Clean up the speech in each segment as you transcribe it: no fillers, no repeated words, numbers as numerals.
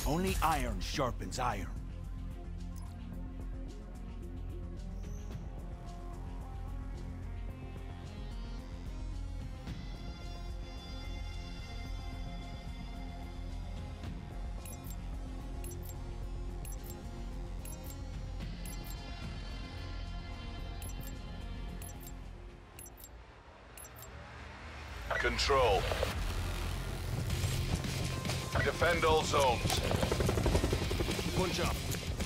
Only iron sharpens iron. Control. Defend all zones. Punch up.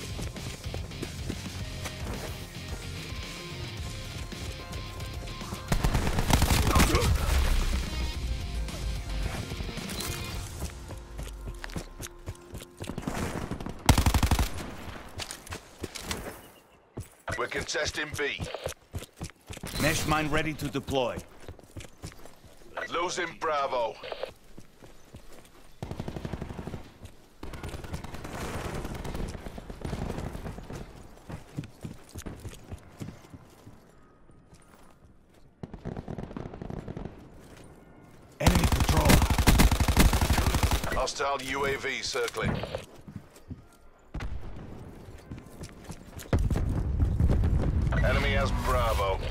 We're contesting B. Mesh mine ready to deploy. Losing Bravo. Enemy patrol. Hostile UAV circling. Enemy has Bravo.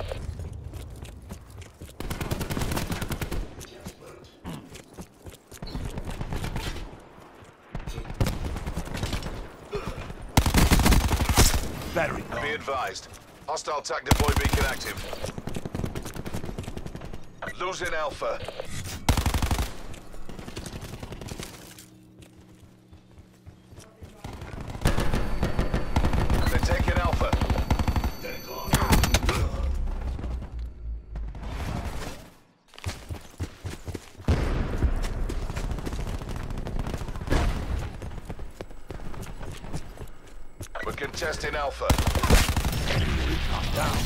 Battery. Be advised. Hostile TAC deploy beacon active. Losing Alpha. They're taking Alpha. We're contesting Alpha. Down.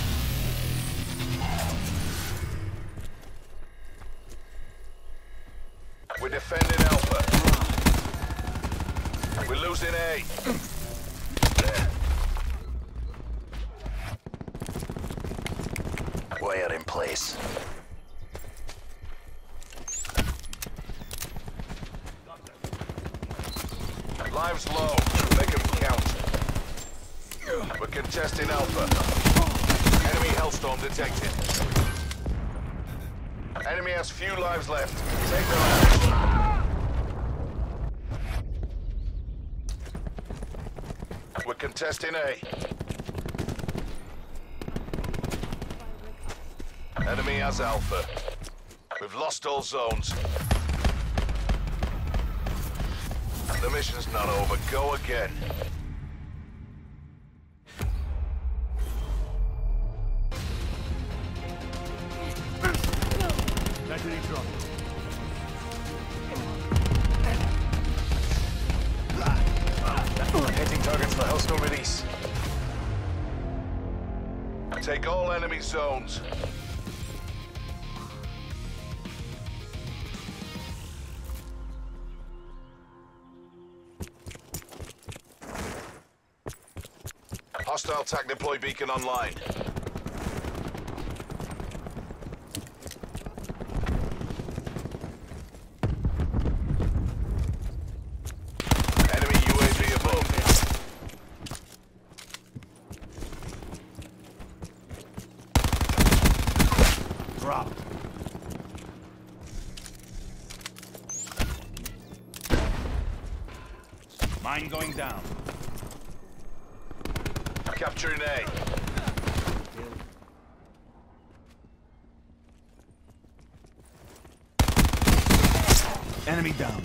We're defending Alpha. We're losing A. Wire in place. Lives low. Make them count. We're contesting Alpha. Enemy Hellstorm detected. Enemy has few lives left. Take them out. We're contesting A. Enemy has Alpha. We've lost all zones. The mission's not over. Go again. Battery drop. Hitting targets for Hellstorm release. Take all enemy zones. Hostile TAC deploy beacon online. Enemy UAV above. Drop. Mine going down. Capturing A. Enemy down.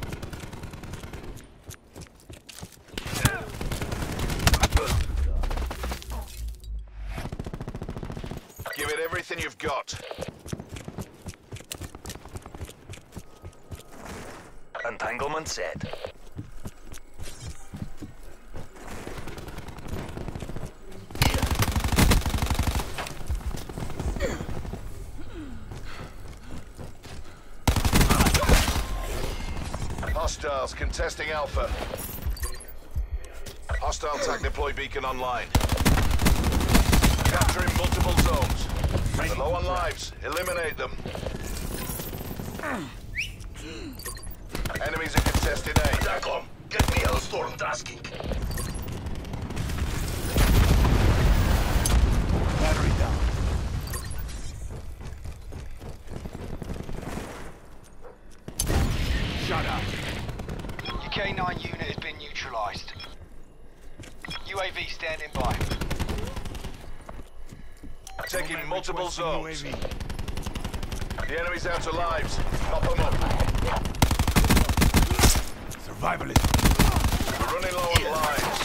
Give it everything you've got. Entanglement set. Hostiles contesting Alpha. Hostile TAC deploy beacon online. Capturing multiple zones. They're low on lives. Eliminate them. Enemies are contesting A. Tackle 'em. Get me Hellstorm tasking. Battery down. Shut up. Your K9 unit has been neutralized. UAV standing by. Taking Command multiple requesting zones. UAV. The enemy's out of lives. Mop them up. Survivalist. We're running low on lives.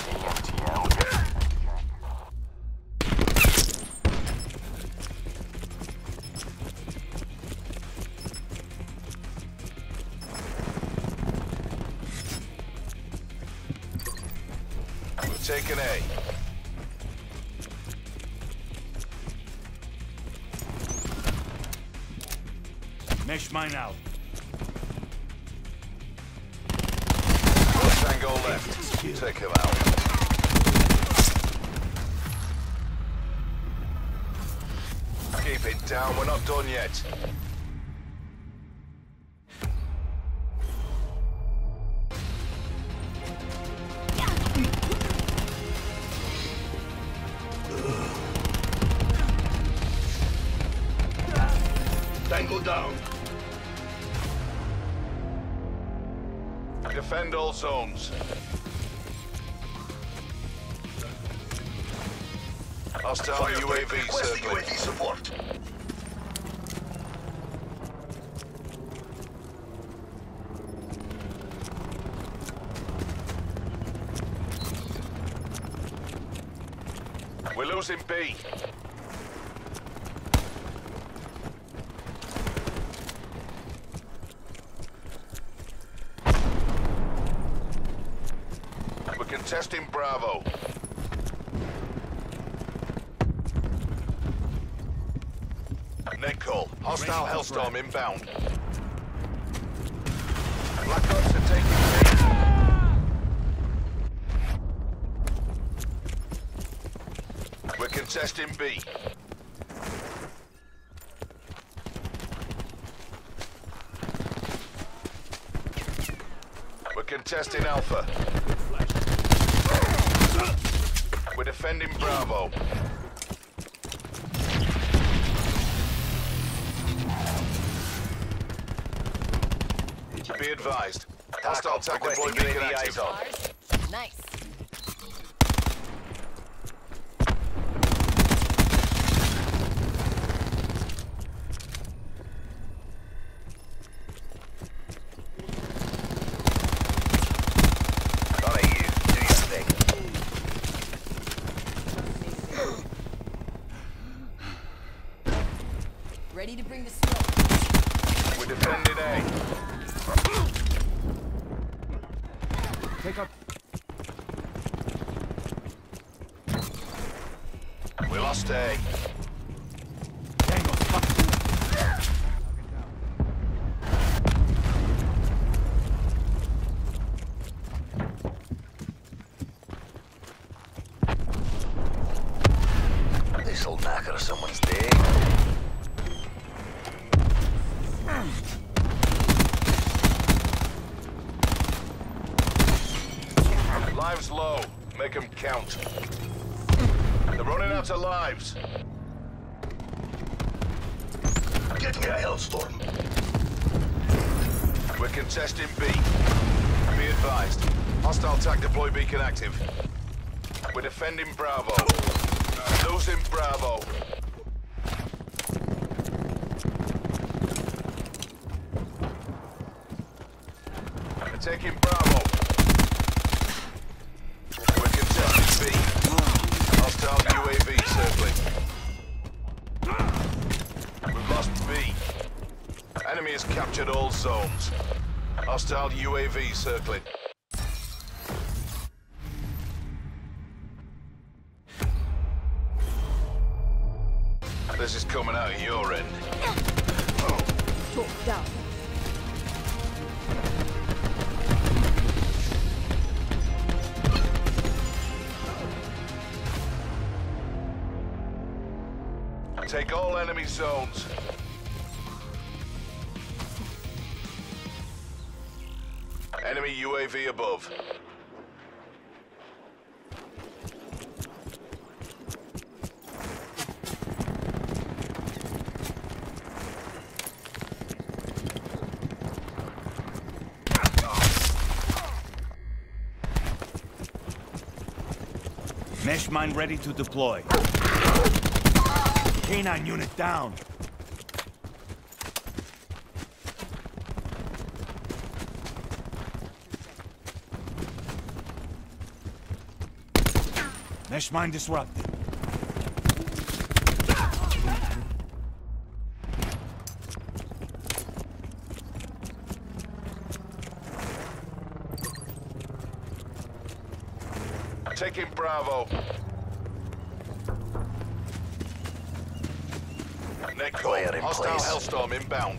We've taken A. Mesh mine out. Tango left. Take him out. Keep it down, we're not done yet. Tango down. Defend all zones. Hostile UAV Requesting circling. UAV support. We're losing B. We're contesting Bravo. Net call. Hostile Hellstorm inbound. Black Ops are taking B. We're contesting B. We're contesting Alpha. We're defending Bravo. Be advised. Hostile attack deploy beacon active. Nice. All right, you. Do your thing. Ready to bring the smoke. We're defending A. Take up. We lost A. Tango. Fuck. This'll knacker someone's day. Lives low. Make them count. They're running out of lives. Get me a Hellstorm. We're contesting B. Be advised. Hostile attack deploy beacon active. We're defending Bravo. Losing Bravo. We're taking Bravo. We're contesting B. Hostile UAV circling. We've lost B. Enemy has captured all zones. Hostile UAV circling. This is coming out of your end. Talk down. Take all enemy zones. Enemy UAV above. Mesh mine ready to deploy. K9 unit down. Mesh mine disrupted. Taking Bravo. Next call. Fire in Hostile place. Hellstorm inbound.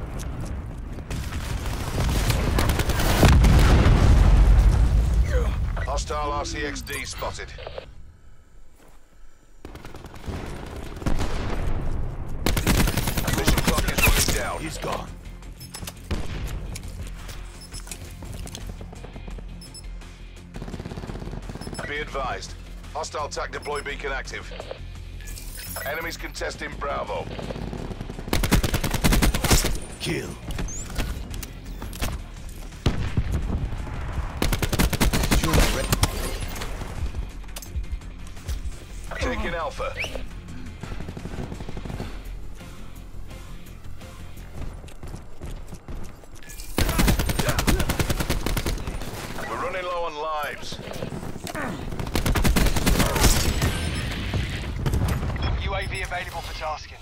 Hostile RCXD spotted. Mission clock is running down. He's gone. Be advised. Hostile TAC deploy beacon active. Enemies contesting Bravo. Kill. Taking Alpha. We're running low on lives. UAV available for tasking.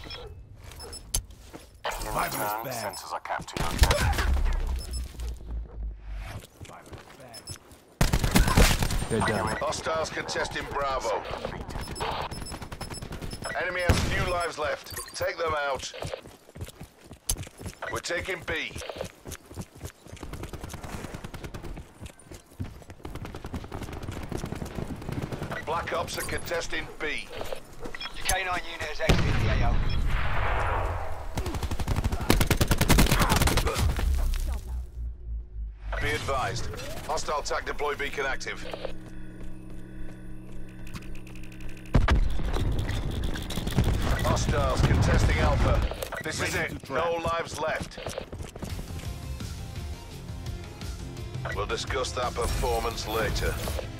Five in his bag. Sensors are captured. Five in his bag. Hostiles contesting Bravo. Enemy has few lives left. Take them out. We're taking B. Black Ops are contesting B. Your K9 unit has exited the AO. Be advised. Hostile TAC deploy beacon active. Hostiles contesting Alpha. This is Ready it. to trap. No lives left. We'll discuss that performance later.